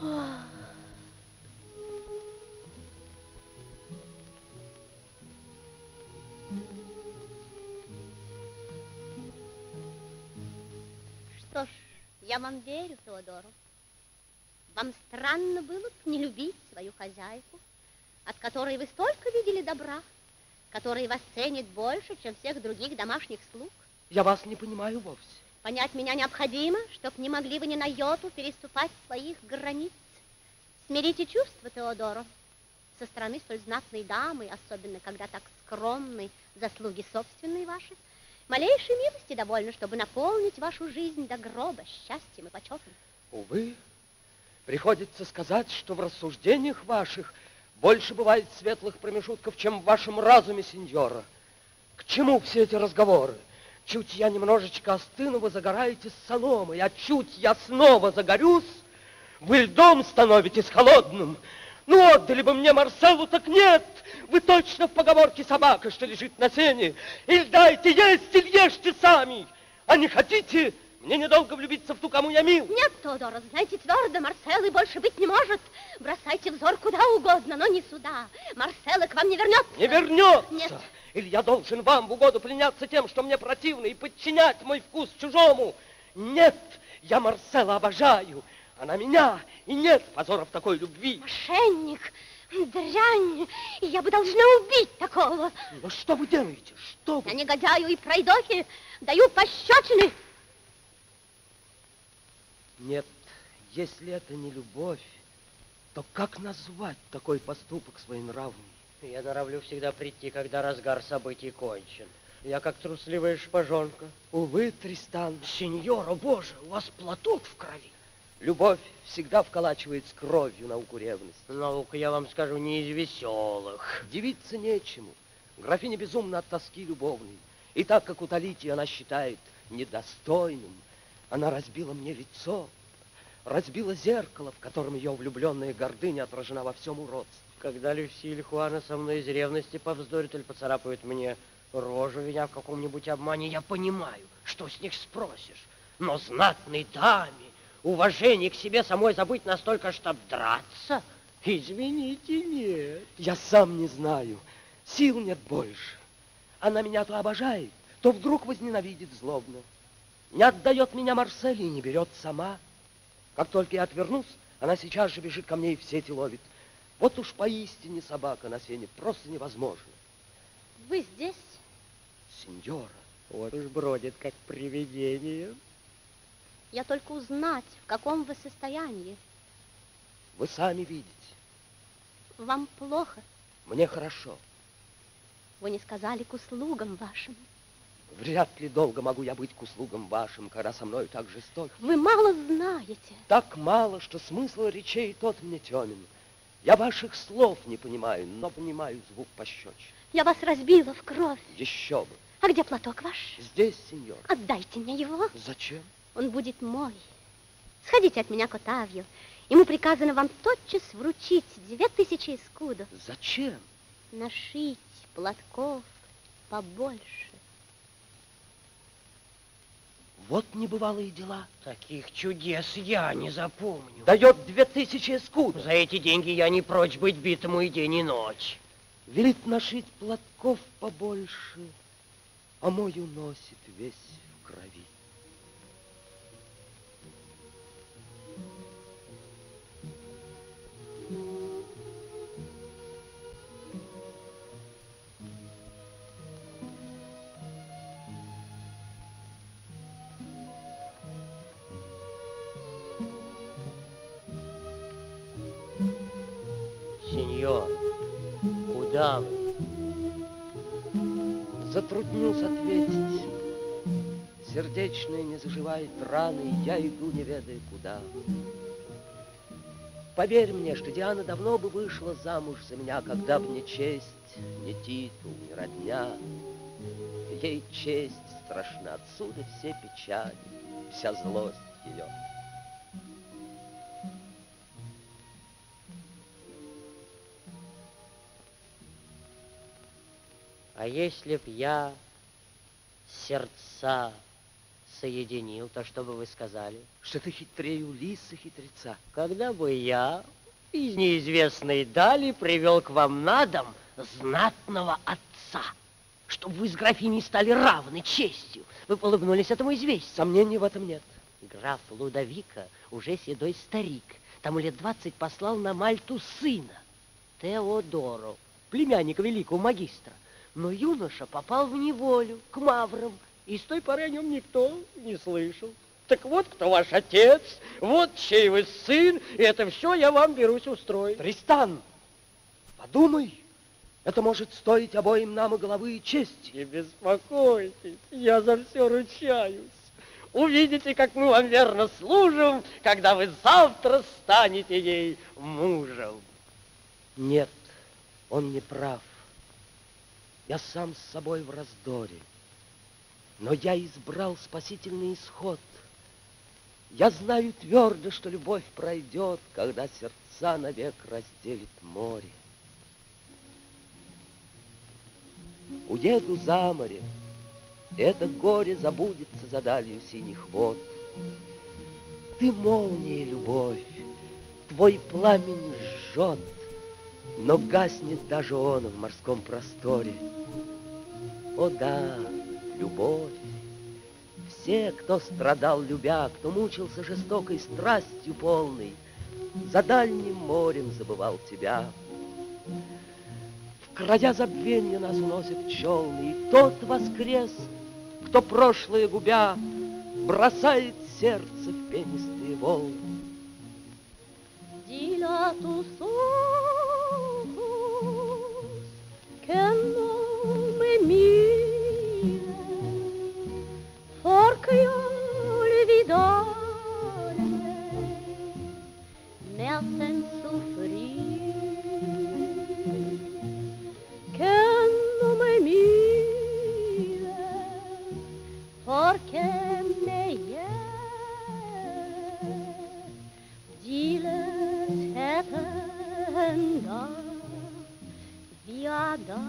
Что ж, я вам верю, Теодору. Вам странно было б не любить свою хозяйку, от которой вы столько видели добра, которая вас ценит больше, чем всех других домашних слуг. Я вас не понимаю вовсе. Понять меня необходимо, чтоб не могли вы ни на йоту переступать своих границ. Смирите чувства, Теодоро. Со стороны столь знатной дамы, особенно когда так скромны заслуги собственные ваши, малейшей милости довольно, чтобы наполнить вашу жизнь до гроба счастьем и почетом. Увы, приходится сказать, что в рассуждениях ваших больше бывает светлых промежутков, чем в вашем разуме, сеньора. К чему все эти разговоры? Чуть я немножечко остыну, вы загораете с соломой, а чуть я снова загорюсь, вы льдом становитесь холодным. Ну, отдали бы мне Марселу, так нет. Вы точно в поговорке собака, что лежит на сене. Или дайте есть, или ешьте сами. А не хотите, мне недолго влюбиться в ту, кому я мил. Нет, Теодора, знайте твердо, Марселы больше быть не может. Бросайте взор куда угодно, но не сюда. Марселла к вам не вернется. Не вернется. Нет. Или я должен вам в угоду пленяться тем, что мне противно, и подчинять мой вкус чужому? Нет, я Марселла обожаю. Она меня, и нет позора в такой любви. Мошенник, дрянь, я бы должна убить такого. Но что вы делаете? Что вы? Я негодяю и пройдохе даю пощечины. Нет, если это не любовь, то как назвать такой поступок своенравный? Я норовлю всегда прийти, когда разгар событий кончен. Я как трусливая шпажонка. Увы, Тристан. Сеньора, боже, у вас платок в крови. Любовь всегда вколачивает с кровью науку ревность. Наука, я вам скажу, не из веселых. Дивиться нечему. Графиня безумна от тоски любовной. И так как утолить ее она считает недостойным, она разбила мне лицо, разбила зеркало, в котором ее влюбленная гордыня отражена во всем уродстве. Когда Люси или Хуана со мной из ревности повздорят или поцарапают мне рожу, виня в каком-нибудь обмане, я понимаю, что с них спросишь. Но знатной даме уважение к себе самой забыть настолько, чтоб драться? Извините, нет. Я сам не знаю. Сил нет больше. Она меня то обожает, то вдруг возненавидит злобно. Не отдает меня Марселе и не берет сама. Как только я отвернусь, она сейчас же бежит ко мне и в сети ловит. Вот уж поистине собака на сене просто невозможно. Вы здесь? Сеньора. Вот уж бродит, как привидение. Я только узнать, в каком вы состоянии. Вы сами видите. Вам плохо? Мне хорошо. Вы не сказали к услугам вашим. Вряд ли долго могу я быть к услугам вашим, когда со мной так жестоки. Вы мало знаете. Так мало, что смысл речей тот мне темен. Я ваших слов не понимаю, но понимаю звук пощечин. Я вас разбила в кровь. Еще бы. А где платок ваш? Здесь, сеньор. Отдайте мне его. Зачем? Он будет мой. Сходите от меня к Отавью. Ему приказано вам тотчас вручить 2000 эскудов. Зачем? Нашить платков побольше. Вот небывалые дела. Таких чудес я не запомню. Дает 2000 эскудов. За эти деньги я не прочь быть битому и день, и ночь. Велит нашить платков побольше, а мой уносит весь в крови. затруднюсь ответить. Сердечная не заживает раны, и я иду не ведая куда. Поверь мне, что Диана давно бы вышла замуж за меня, когда бы не честь, не титул, не родня. Ей честь страшна, отсюда все печали, вся злость ее. А если б я сердца соединил, то что бы вы сказали? Что ты хитрее Улисса хитреца. Когда бы я из неизвестной дали привел к вам на дом знатного отца, чтобы вы с графиней стали равны честью, вы улыбнулись этому известию. Сомнений в этом нет. Граф Лудовико уже седой старик, тому лет 20 послал на Мальту сына, Теодору, племянника великого магистра. Но юноша попал в неволю к маврам, и с той поры о нем никто не слышал. Так вот, кто ваш отец, вот чей вы сын, и это все я вам берусь устроить. Тристан, подумай, это может стоить обоим нам и головы, и чести. Не беспокойтесь, я за все ручаюсь. Увидите, как мы вам верно служим, когда вы завтра станете ей мужем. Нет, он не прав. Я сам с собой в раздоре. Но я избрал спасительный исход. Я знаю твердо, что любовь пройдет, когда сердца навек разделит море. Уеду за море, и это горе забудется за далью синих вод. Ты молния, любовь, твой пламень жжет, но гаснет даже он в морском просторе. О да, любовь. Все, кто страдал, любя, кто мучился жестокой страстью полной, за дальним морем забывал тебя. В края забвенья нас уносят челны, и тот воскрес, кто прошлое губя, бросает сердце в пенистые волны. Forché olvidare me hacen sufrir, que no me mires, porque me hieres. Diles это да, viada.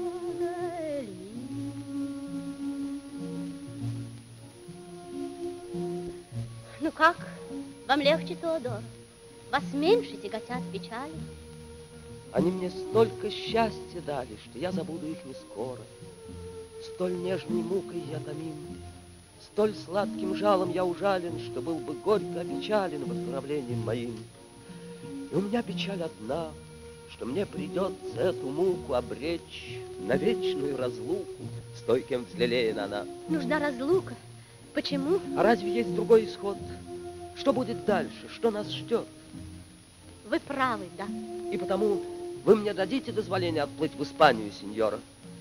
Ну как, вам легче, Теодор? Вас меньше тяготят печали? Они мне столько счастья дали, что я забуду их не скоро. Столь нежной мукой я томим, столь сладким жалом я ужален, что был бы горько опечален выздоровлением моим. И у меня печаль одна, что мне придется эту муку обречь на вечную разлуку, с той, кем взлелеяна она. Нужна разлука. Почему? А разве есть другой исход? Что будет дальше? Что нас ждет? Вы правы, да. И потому вы мне дадите дозволение отплыть в Испанию, сеньора?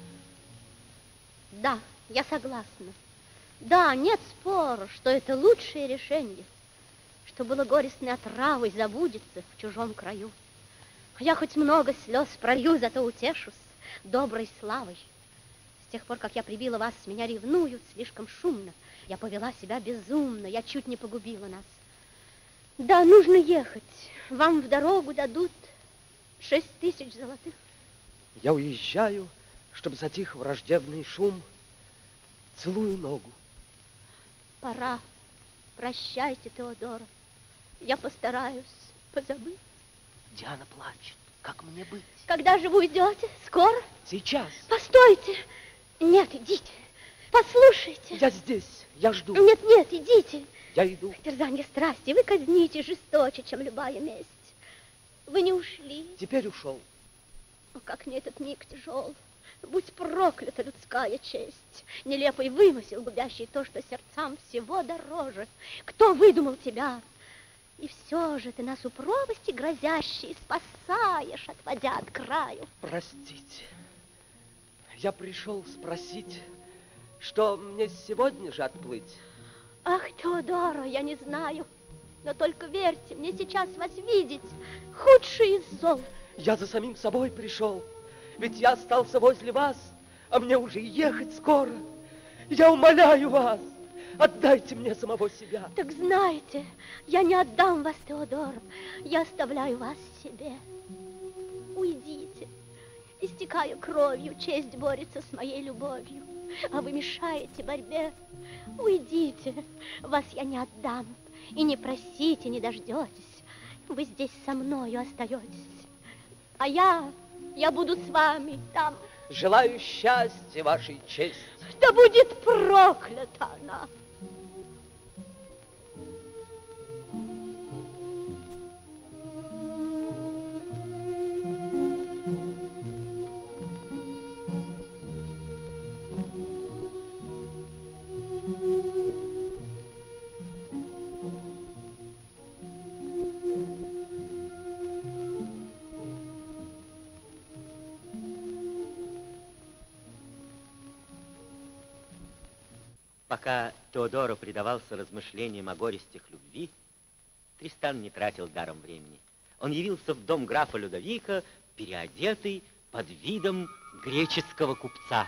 Да, я согласна. Да, нет спора, что это лучшее решение, что было горестной отравой забудется в чужом краю. Я хоть много слез пролью, зато утешусь доброй славой. С тех пор, как я прибила вас, меня ревнуют слишком шумно. Я повела себя безумно, я чуть не погубила нас. Да, нужно ехать. Вам в дорогу дадут 6000 золотых. Я уезжаю, чтобы затих враждебный шум. Целую ногу. Пора. Прощайте, Теодора. Я постараюсь позабыть. Диана плачет. Как мне быть? Когда же вы уйдете? Скоро? Сейчас. Постойте. Нет, идите. Послушайте. Я здесь. Я жду. Нет, нет, идите. Я иду. Терзание страсти вы казните жесточе, чем любая месть. Вы не ушли. Теперь ушел. О, как мне этот миг тяжел. Будь проклята людская честь. Нелепый вымысел, губящий то, что сердцам всего дороже. Кто выдумал тебя? И все же ты нас у пропасти грозящей спасаешь, отводя от краю. Простите. Я пришел спросить, что мне сегодня же отплыть? Ах, Теодоро, я не знаю. Но только верьте, мне сейчас вас видеть худший из зол. Я за самим собой пришел. Ведь я остался возле вас, а мне уже ехать скоро. Я умоляю вас, отдайте мне самого себя. Так знаете, я не отдам вас, Теодоро. Я оставляю вас себе. Уйдите. Истекая кровью, честь борется с моей любовью. А вы мешаете борьбе. Уйдите. Вас я не отдам. И не просите, не дождетесь. Вы здесь со мною остаетесь. А я буду с вами там. Желаю счастья вашей чести. Да будет проклята она. Пока Теодоро предавался размышлениям о горестях любви, Тристан не тратил даром времени. Он явился в дом графа Людовика, переодетый под видом греческого купца.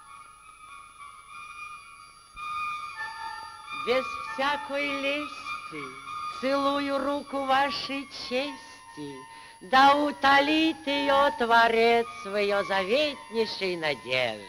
Без всякой лести целую руку вашей чести, да утолит ее Творец в ее заветнейшей надежде.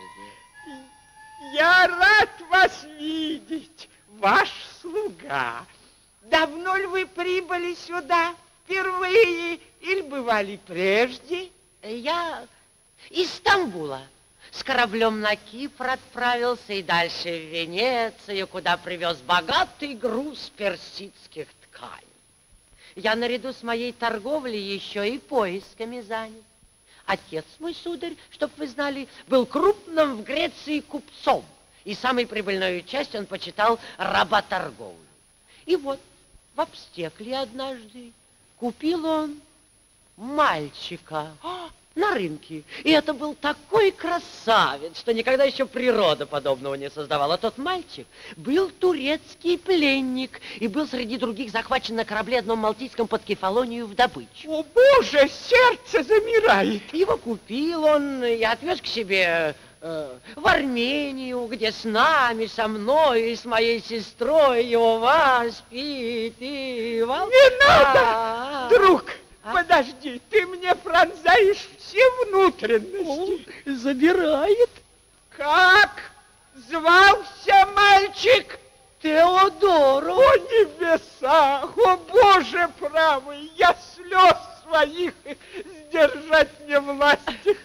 Я рад вас видеть, ваш слуга. Давно ли вы прибыли сюда? Впервые или бывали прежде? Я из Стамбула с кораблем на Кипр отправился и дальше в Венецию, куда привез богатый груз персидских тканей. Я наряду с моей торговлей еще и поисками занят. Отец мой, сударь, чтоб вы знали, был крупным в Греции купцом, и самой прибыльной частью он почитал работорговлю. И вот в Обстекле однажды купил он мальчика на рынке. И это был такой красавец, что никогда еще природа подобного не создавала. Тот мальчик был турецкий пленник и был среди других захвачен на корабле одном малтийском под Кефалонию в добычу. О, Боже, сердце замирает. Его купил он и отвез к себе в Армению, где с нами, со мной и с моей сестрой его воспитывал. Не надо, друг. Подожди, ты мне пронзаешь все внутренности. Забирает. Как звался мальчик? Теодоро. О, небеса! О, Боже правый! Я слез своих сдержать не власти.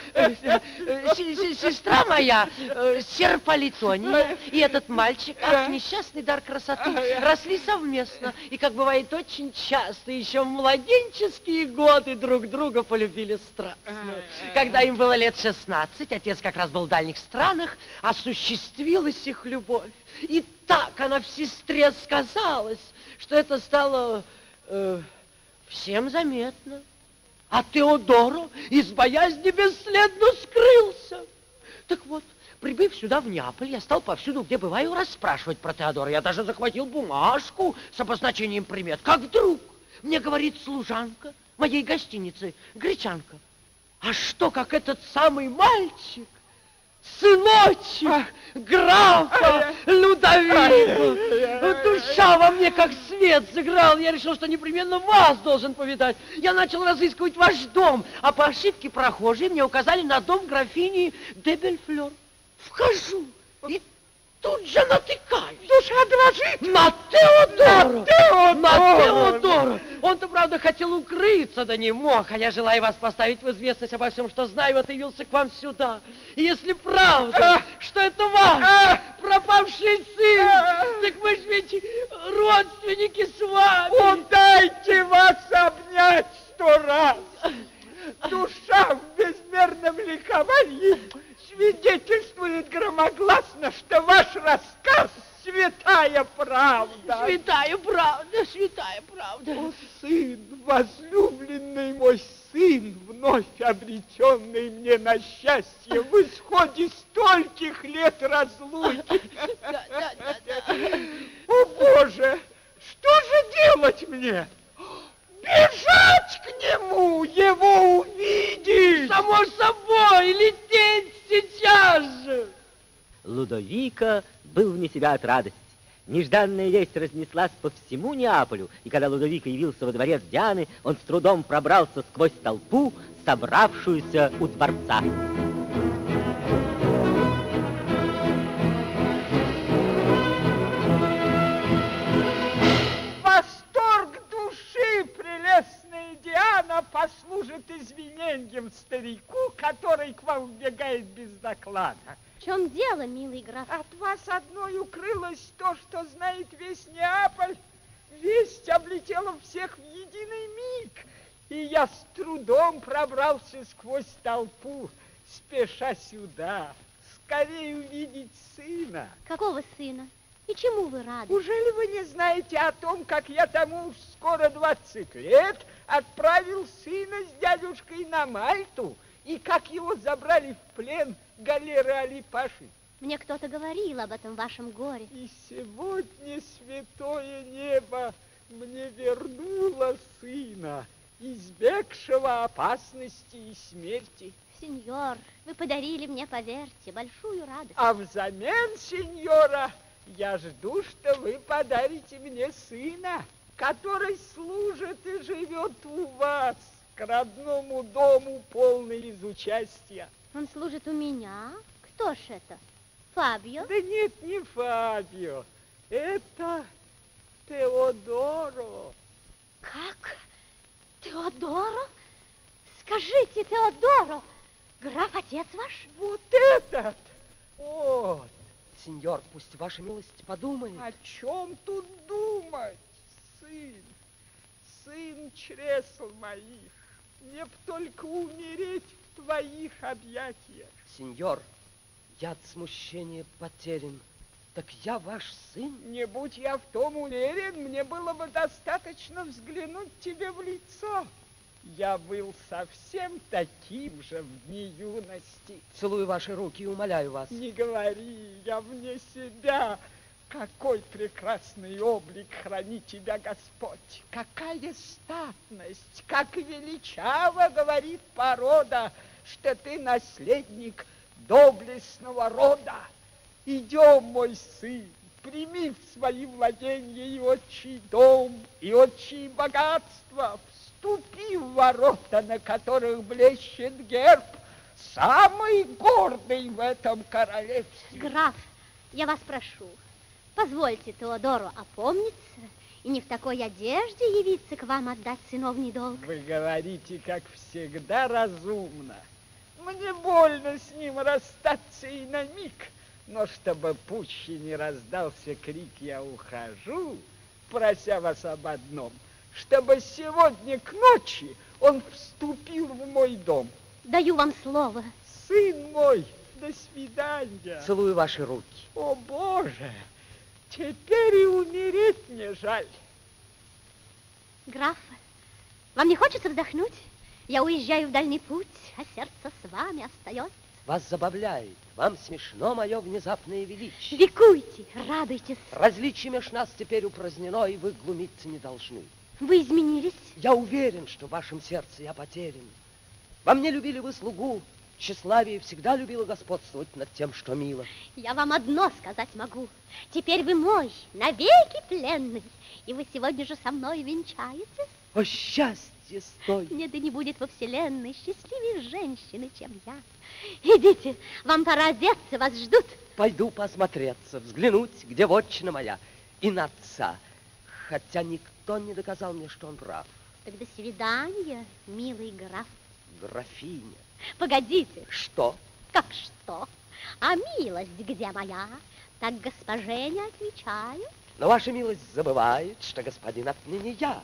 Сестра моя, Серполитония, и этот мальчик, ах, несчастный дар красоты, росли совместно. И, как бывает очень часто, еще в младенческие годы друг друга полюбили страстно. Когда им было лет 16, отец как раз был в дальних странах, осуществилась их любовь. И так она в сестре сказалась, что это стало всем заметно. А Теодоро из боязни бесследно скрылся. Так вот, прибыв сюда, в Неаполь, я стал повсюду, где бываю, расспрашивать про Теодора. Я даже захватил бумажку с обозначением примет. Как вдруг мне говорит служанка моей гостиницы, гречанка: а что, как этот самый мальчик, сыночек графа Людовика. Душа во мне как свет сыграл. Я решил, что непременно вас должен повидать. Я начал разыскивать ваш дом, а по ошибке прохожие мне указали на дом графини де Бельфлер. Вхожу и тут же натыкаюсь. Душа дрожит. На Теодора! На Теодора! Он-то, правда, хотел укрыться, да не мог, а я, желаю вас поставить в известность обо всем, что знаю, вот явился к вам сюда. И если правда, что это ваш пропавший сын, так мы ж ведь родственники с вами. Удайте вас обнять 100 раз. Душа в безмерном ликовании свидетельствует громогласно, что ваш рассказ святая правда. Святая правда, святая правда. О, сын, возлюбленный мой сын, вновь обретенный мне на счастье в исходе стольких лет разлуки. О, Боже, что же делать мне? Бежать к нему, его увидеть! Само собой, лететь сейчас же! Лудовико был вне себя от радости. Нежданная весть разнеслась по всему Неаполю, и когда Лудовико явился во дворец Дианы, он с трудом пробрался сквозь толпу, собравшуюся у дворца. Восторг души, прелестная Диана, послужит извинением старику, который к вам вбегает без доклада. В чем дело, милый граф? От вас одной укрылось то, что знает весь Неаполь. Весть облетела всех в единый миг. И я с трудом пробрался сквозь толпу, спеша сюда, скорее увидеть сына. Какого сына? И чему вы рады? Ужели вы не знаете о том, как я тому скоро 20 лет отправил сына с дядюшкой на Мальту, и как его забрали в плен галеры Али-Паши? Мне кто-то говорил об этом вашем горе. И сегодня святое небо мне вернуло сына, избегшего опасности и смерти. Сеньор, вы подарили мне, поверьте, большую радость. А взамен, сеньора, я жду, что вы подарите мне сына, который служит и живет у вас, к родному дому, полный из участия. Он служит у меня? Кто ж это? Фабио? Да нет, не Фабио. Это Теодоро. Как? Теодоро? Скажите, Теодоро, граф отец ваш? Вот этот! Вот. Сеньор, пусть ваша милость подумает. О чем тут думать? Сын чресл моих. Мне б только умереть в твоих объятиях. Сеньор, я от смущения потерян. Так я ваш сын? Не будь я в том уверен, мне было бы достаточно взглянуть тебе в лицо. Я был совсем таким же в дни юности. Целую ваши руки и умоляю вас. Не говори, я вне себя. Какой прекрасный облик храни тебя Господь! Какая статность! Как величаво говорит порода, что ты наследник доблестного рода! Идем, мой сын, прими в свои владения и отчий дом, и отчие богатства, вступи в ворота, на которых блещет герб, самый гордый в этом королевстве. Граф, я вас прошу, позвольте Теодору опомниться и не в такой одежде явиться к вам отдать сыновний долг. Вы говорите, как всегда, разумно. Мне больно с ним расстаться и на миг, но чтобы пуще не раздался крик «Я ухожу», прося вас об одном, чтобы сегодня к ночи он вступил в мой дом. Даю вам слово. Сын мой, до свидания. Целую ваши руки. О, Боже! Теперь и умереть мне жаль. Граф, вам не хочется вздохнуть? Я уезжаю в дальний путь, а сердце с вами остается. Вас забавляет, вам смешно мое внезапное величие. Ликуйте, радуйтесь. Различие меж нас теперь упразднено, и вы глумиться не должны. Вы изменились? Я уверен, что в вашем сердце я потерян. Во мне любили вы слугу, тщеславие всегда любило господствовать над тем, что мило. Я вам одно сказать могу. Теперь вы мой, навеки пленный, и вы сегодня же со мной венчаетесь. О, счастье стой! Нет, да не будет во вселенной счастливее женщины, чем я. Идите, вам пора одеться, вас ждут. Пойду посмотреться, взглянуть, где вотчина моя, и на отца. Хотя никто не доказал мне, что он прав. Так до свидания, милый граф. Графиня. Погодите. Что? Как что? А милость где моя? Так госпоже не отвечаю. Но ваша милость забывает, что господин отныне я.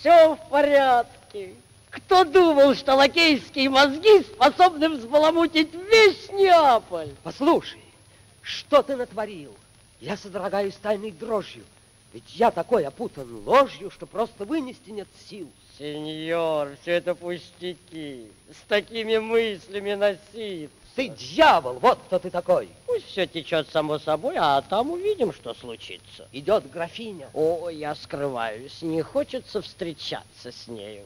Все в порядке. Кто думал, что лакейские мозги способны взбаламутить весь Неаполь? Послушай, что ты натворил? Я содрогаюсь тайной дрожью. Ведь я такой опутан ложью, что просто вынести нет сил. Сеньор, все это пустяки. С такими мыслями носиться. Ты дьявол, вот кто ты такой. Пусть все течет само собой, а там увидим, что случится. Идет графиня. О, я скрываюсь, не хочется встречаться с нею.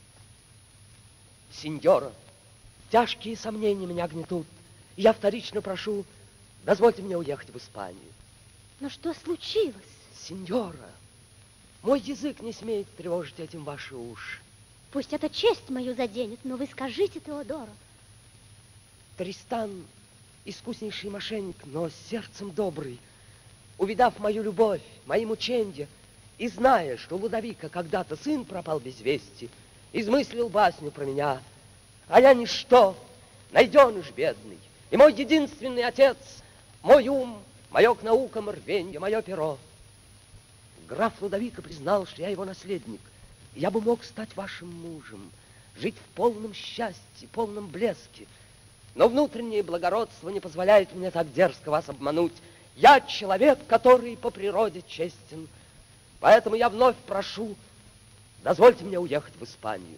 Сеньора, тяжкие сомнения меня гнетут. Я вторично прошу, дозвольте мне уехать в Испанию. Но что случилось? Сеньора, мой язык не смеет тревожить этим ваши уши. Пусть это честь мою заденет, но вы скажите Теодоро. Тристан искуснейший мошенник, но сердцем добрый. Увидав мою любовь, мои мученья, и зная, что у Лудовика когда-то сын пропал без вести, измыслил басню про меня, а я ничто, найденыш бедный, и мой единственный отец, мой ум, мое к наукам рвенье, мое перо. Граф Лудовика признал, что я его наследник, и я бы мог стать вашим мужем, жить в полном счастье, полном блеске, но внутреннее благородство не позволяет мне так дерзко вас обмануть. Я человек, который по природе честен, поэтому я вновь прошу, дозвольте мне уехать в Испанию.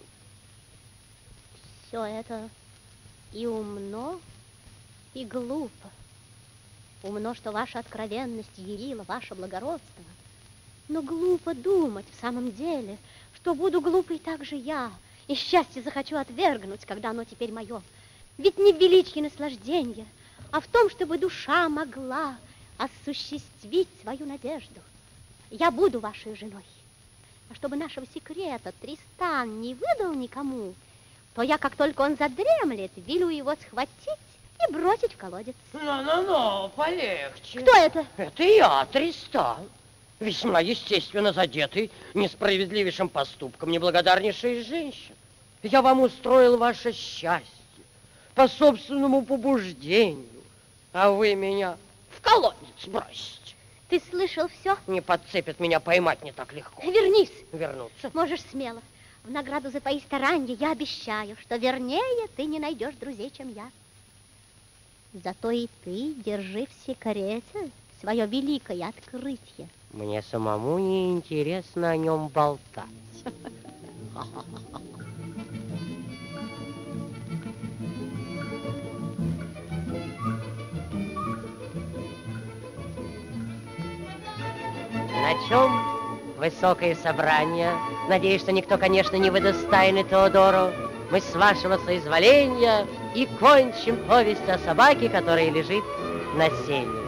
Все это и умно, и глупо. Умно, что ваша откровенность ярила ваше благородство. Но глупо думать в самом деле, что буду глупой так же я, и счастье захочу отвергнуть, когда оно теперь мое. Ведь не в величии наслаждения, а в том, чтобы душа могла осуществить свою надежду. Я буду вашей женой. А чтобы нашего секрета Тристан не выдал никому, то я, как только он задремлет, велю его схватить и бросить в колодец. Ну, полегче. Кто это? Это я, Тристан. Весьма естественно задетый несправедливейшим поступком неблагодарнейшей из женщин. Я вам устроил ваше счастье по собственному побуждению, а вы меня в колодец бросите. Ты слышал все? Не подцепят меня, поймать не так легко. Вернись. Вернуться? Можешь смело. В награду за твои старания я обещаю, что вернее ты не найдешь друзей, чем я. Зато и ты держи в секрете свое великое открытие. Мне самому не интересно о нем болтать. На чем высокое собрание? Надеюсь, что никто, конечно, не выдаст тайны Теодору. Мы с вашего соизволения и кончим повесть о собаке, которая лежит на сене.